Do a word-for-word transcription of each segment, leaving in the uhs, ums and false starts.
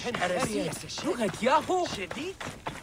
هرسية لغة ياهو شديد.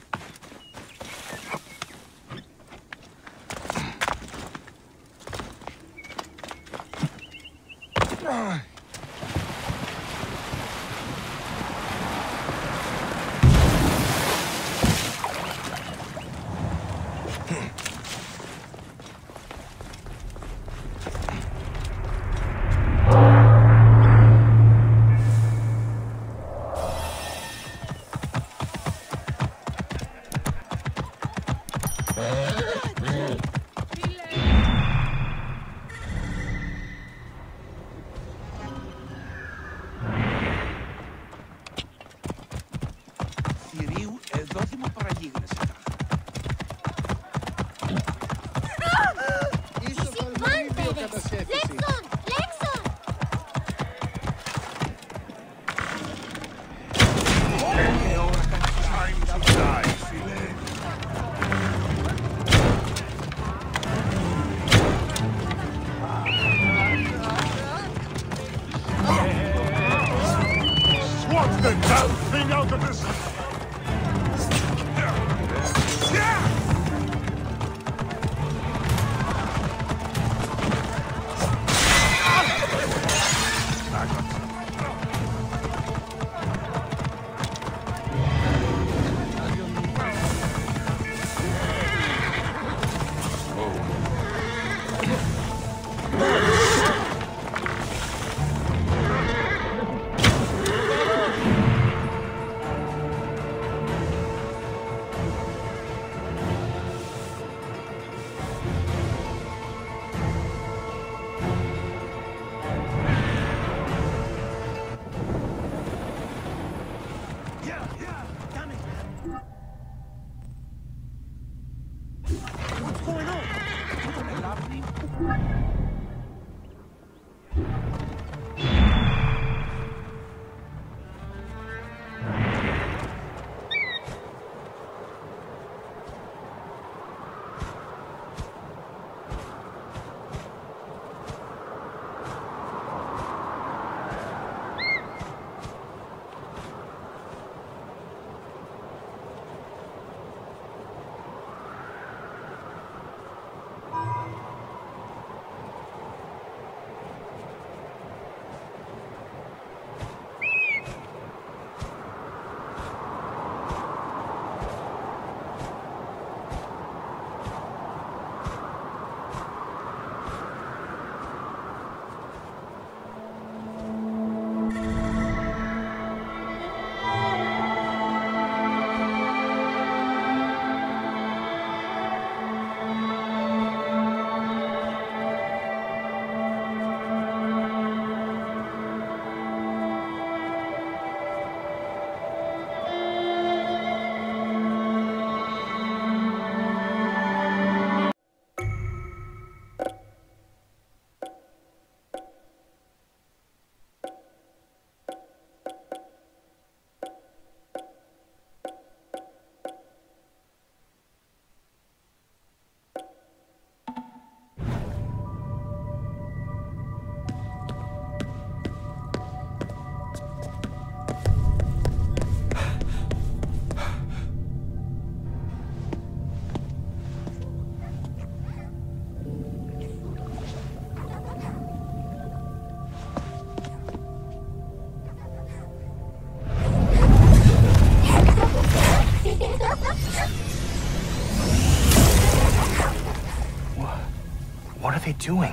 What are they doing?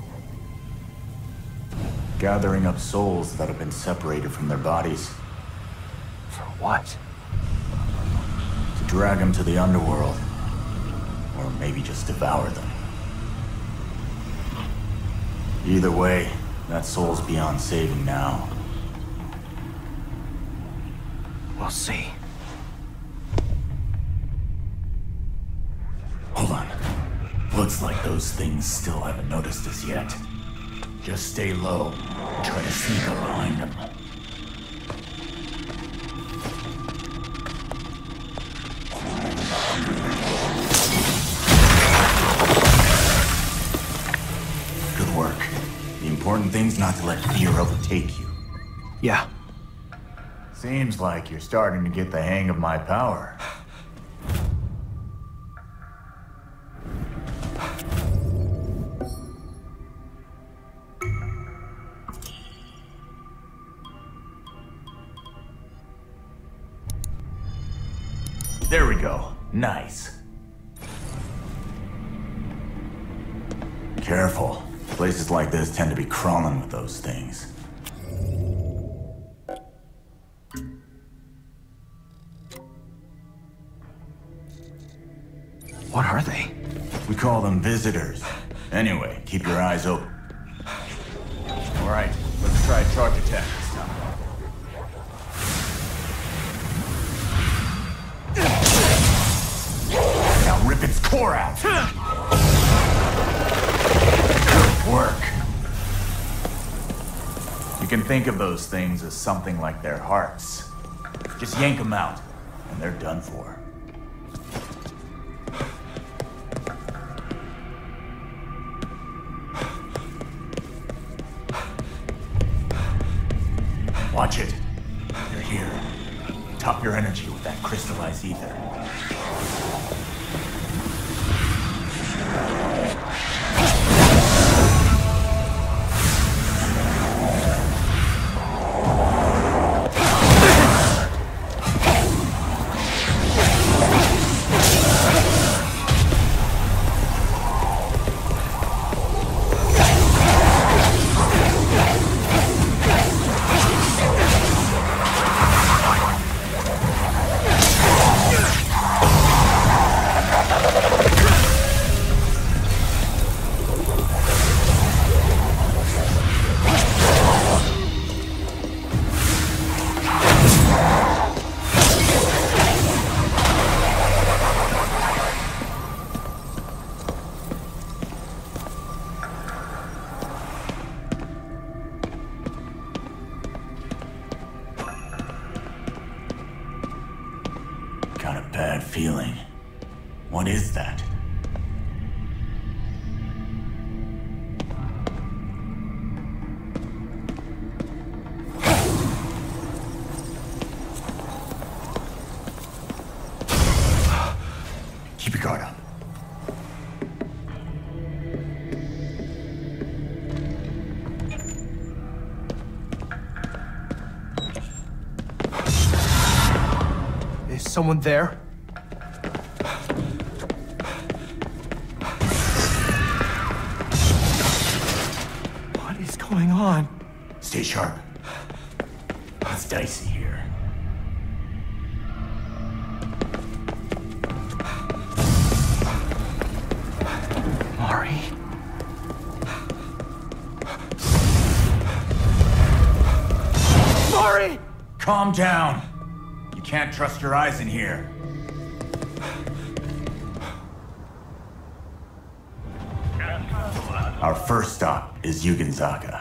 Gathering up souls that have been separated from their bodies. For what? To drag them to the underworld. Or maybe just devour them. Either way, that soul's beyond saving now. We'll see. Hold on. Looks like those things still haven't noticed us yet. Just stay low and try to sneak up behind them. Good work. The important thing's not to let fear overtake you. Yeah. Seems like you're starting to get the hang of my power. There we go. Nice. Careful. Places like this tend to be crawling with those things. What are they? We call them visitors. Anyway, keep your eyes open. All right, let's try a charge attack this time. Now rip its core out. Good work. You can think of those things as something like their hearts. Just yank them out, and they're done for. Watch it. You're here. Top your energy with that crystallized ether. Got a bad feeling. What is that? Keep your guard up. Is someone there? What is going on? Stay sharp. It's dicey here. Mari? Mari! Calm down. You can't trust your eyes in here. Our first stop is Yugenzaga.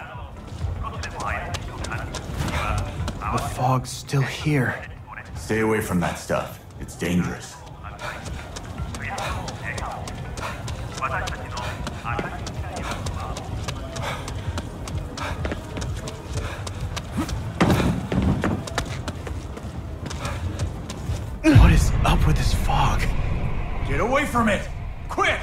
The fog's still here. Stay away from that stuff. It's dangerous. What is up with this fog? Get away from it! Quick!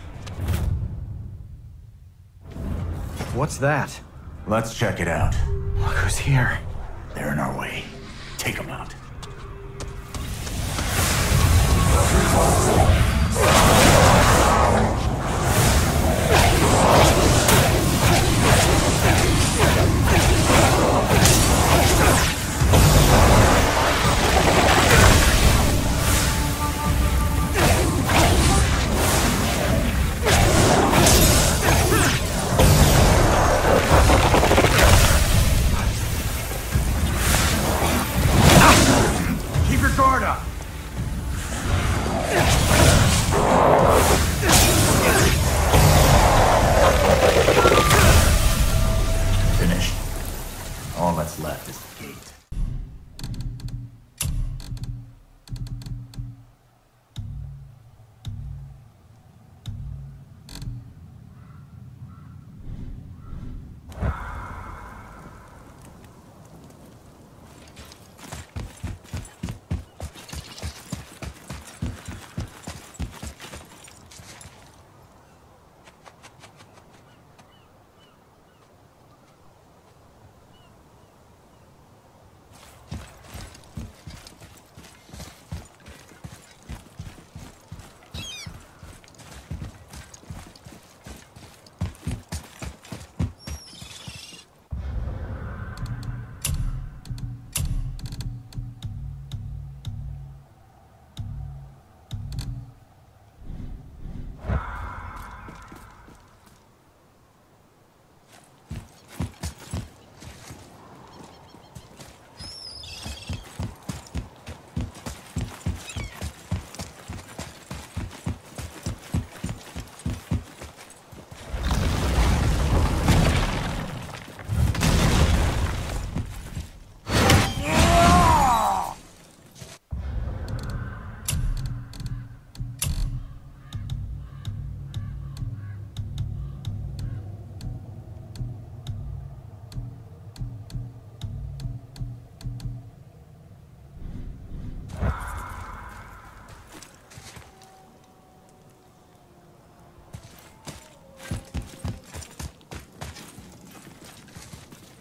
What's that? Let's check it out. Look who's here. They're in our way. Take them out.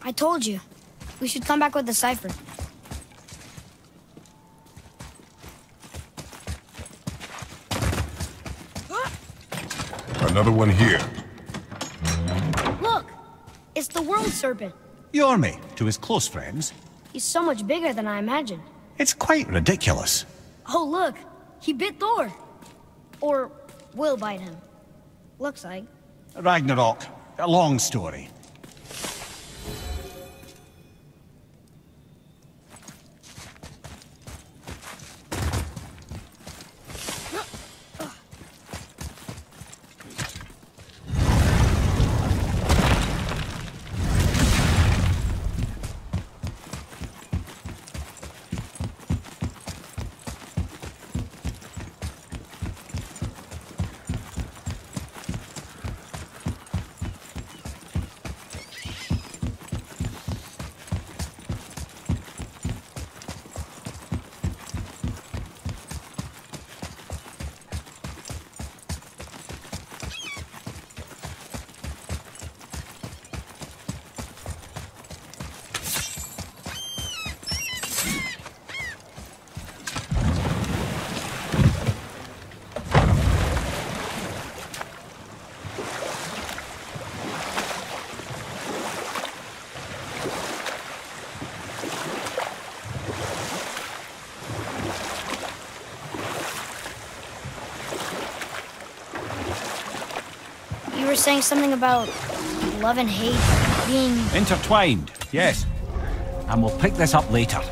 I told you. We should come back with the cipher. Another one here. Look! It's the world serpent. Yormi, to his close friends. He's so much bigger than I imagined. It's quite ridiculous. Oh, look! He bit Thor! Or will bite him. Looks like. Ragnarok. A long story. You were saying something about love and hate being... Intertwined, yes. And we'll pick this up later.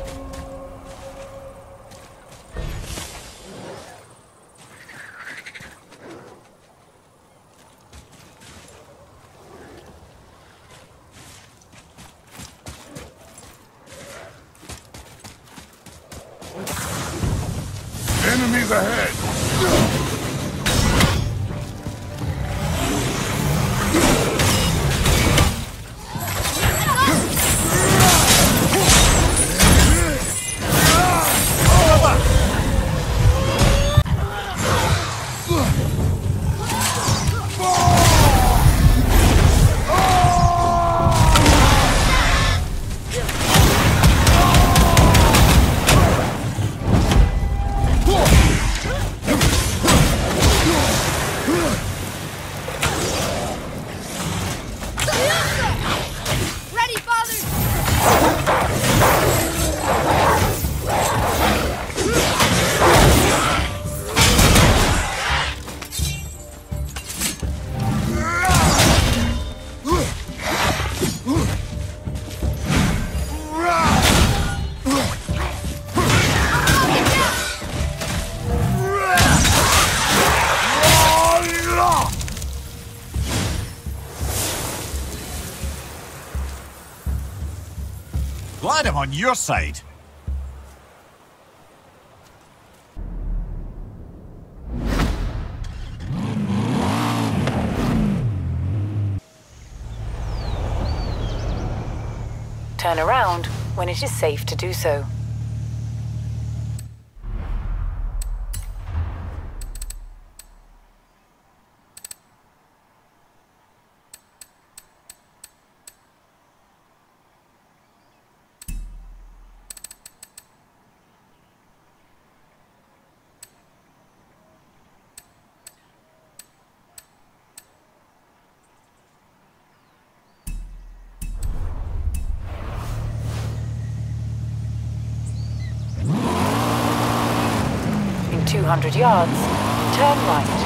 Enemies ahead! Glad I'm on your side. Turn around when it is safe to do so. two hundred yards, turn right.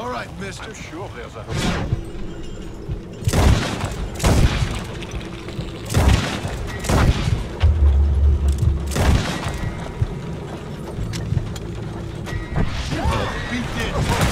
All right, mister. I'm sure there's a... Beat it.